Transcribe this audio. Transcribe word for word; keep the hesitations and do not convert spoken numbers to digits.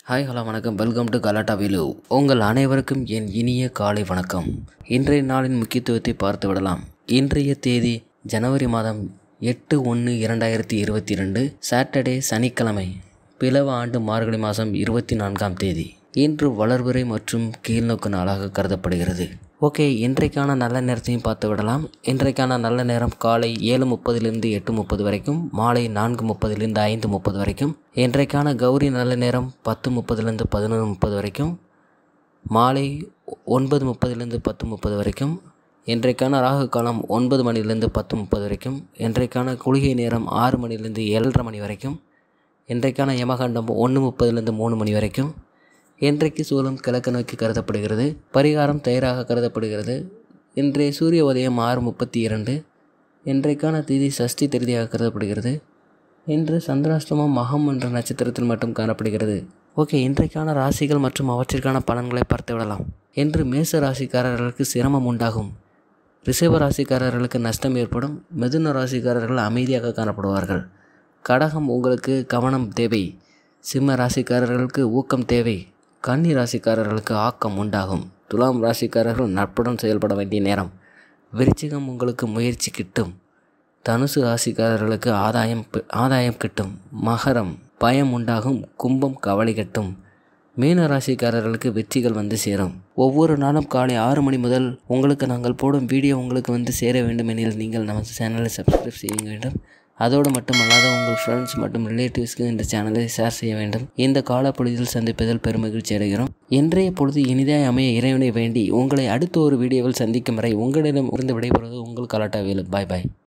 Hi hello வணக்கம். Welcome to Galatta Velu. உங்கள் அனைவருக்கும் என் இனிய காலை வணக்கம். இன்றைய நாளின் முக்கியத்துவத்தை பார்த்து விடலாம். இன்றைய தேதி ஜனவரி மாதம் எட்டு ஒன்று இரண்டாயிரத்தி இருபத்தி ரெண்டு சாட்டர்டே சனிக்கிழமை, பிளவ ஆண்டு மார்கழி மாதம் இருபத்தி நான்காம் தேதி. இன்று வளர்பிறை மற்றும் கீழ்நோக்கு நாளாக கருதப்படுகிறது. ஓகே, இன்றைக்கான நல்ல நேரத்தையும் பார்த்து விடலாம். இன்றைக்கான நல்ல நேரம் காலை ஏழு முப்பதிலிருந்து எட்டு முப்பது வரைக்கும், மாலை நான்கு முப்பதிலிருந்து ஐந்து முப்பது வரைக்கும். இன்றைக்கான கௌரி நல்ல நேரம் பத்து முப்பதுலேருந்து பதினொன்று முப்பது வரைக்கும், மாலை ஒன்பது முப்பதிலிருந்து பத்து முப்பது வரைக்கும். இன்றைக்கான ராகு காலம் ஒன்பது மணிலிருந்து பத்து முப்பது வரைக்கும். இன்றைக்கான குளிகை நேரம் ஆறு மணிலிருந்து ஏழரை மணி வரைக்கும். இன்றைக்கான யமகண்டம் ஒன்று முப்பதுலேருந்து மூணு மணி வரைக்கும். இன்றைக்கு சூலம் கிழக்கு நோக்கி கருதப்படுகிறது. பரிகாரம் தயாராக கருதப்படுகிறது. இன்றைய சூரிய உதயம் ஆறு முப்பத்தி இரண்டு. இன்றைக்கான திதி சஷ்டி திருதியாக கருதப்படுகிறது. இன்று சந்திராஷ்டமம் மகம் என்ற நட்சத்திரத்தில் மட்டும் காணப்படுகிறது. ஓகே, இன்றைக்கான ராசிகள் மற்றும் அவற்றிற்கான பலன்களை பார்த்து விடலாம். இன்று மேச ராசிக்காரர்களுக்கு சிரமம் உண்டாகும். ரிஷப ராசிக்காரர்களுக்கு நஷ்டம் ஏற்படும். மிதுன ராசிக்காரர்கள் அமைதியாக காணப்படுவார்கள். கடகம் உங்களுக்கு கவனம் தேவை. சிம்ம ராசிக்காரர்களுக்கு ஊக்கம் தேவை. கன்னி ராசிக்காரர்களுக்கு ஆக்கம் உண்டாகும். துலாம் ராசிக்காரர்கள் நட்புடன் செயல்பட வேண்டிய நேரம். விருச்சிகம் உங்களுக்கு முயற்சி கிட்டும். தனுசு ராசிக்காரர்களுக்கு ஆதாயம் ஆதாயம் கிட்டும். மகரம் பயம் உண்டாகும். கும்பம் கவலை கட்டும். மீன ராசிக்காரர்களுக்கு வெற்றிகள் வந்து சேரும். ஒவ்வொரு நாளும் காலை ஆறு மணி முதல் உங்களுக்கு நாங்கள் போடும் வீடியோ உங்களுக்கு வந்து சேர வேண்டும் எனில் நீங்கள் நமது சேனலை சப்ஸ்கிரைப் செய்ய வேண்டும். அதோடு மட்டுமல்லாத உங்கள் ஃப்ரெண்ட்ஸ் மற்றும் ரிலேட்டிவ்ஸ்க்கு இந்த சேனலை ஷேர் செய்ய வேண்டும். இந்த காலப்பொழுதில் சந்திப்பதில் பெருமகிழ்ச்சி அடைகிறோம். இன்றைய பொழுது இனிதாய் அமைய இறைவனை வேண்டி உங்களை அடுத்த ஒரு வீடியோவில் சந்திக்கும் வரை உங்களிடம் இருந்து விடைபெறுவது உங்கள் கலாட்டா வேலு. பாய் பாய்.